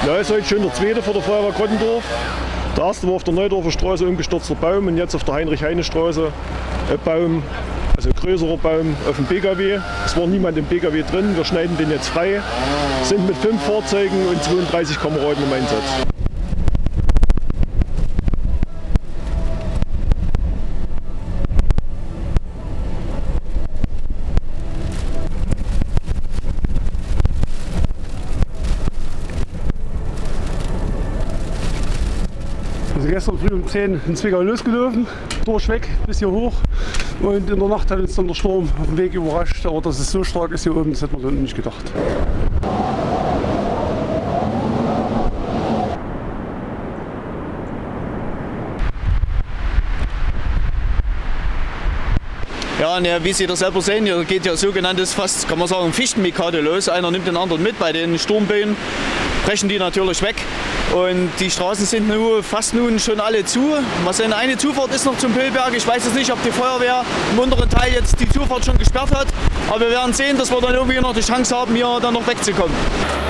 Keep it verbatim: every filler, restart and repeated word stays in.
Ja, ist heute schon der zweite vor der Feuerwehr Grottendorf. Der erste war auf der Neudorfer Straße umgestürzter Baum und jetzt auf der Heinrich-Heine-Straße ein Baum, also ein größerer Baum auf dem P K W. Es war niemand im P K W drin, wir schneiden den jetzt frei, sind mit fünf Fahrzeugen und zweiunddreißig Kameraden im Einsatz. Also gestern früh um zehn in Zwickau losgelaufen, durchweg bis hier hoch, und in der Nacht hat uns dann der Sturm auf dem Weg überrascht, aber dass es so stark ist hier oben, das hätten wir dann nicht gedacht. Ja, und wie Sie das selber sehen, hier geht ja sogenanntes fast, kann man sagen, Fichtenmikade los. Einer nimmt den anderen mit. Bei den Sturmböen brechen die natürlich weg. Und die Straßen sind nun fast nun schon alle zu. Mal sehen, eine Zufahrt ist noch zum Pillberg. Ich weiß jetzt nicht, ob die Feuerwehr im unteren Teil jetzt die Zufahrt schon gesperrt hat. Aber wir werden sehen, dass wir dann irgendwie noch die Chance haben, hier dann noch wegzukommen.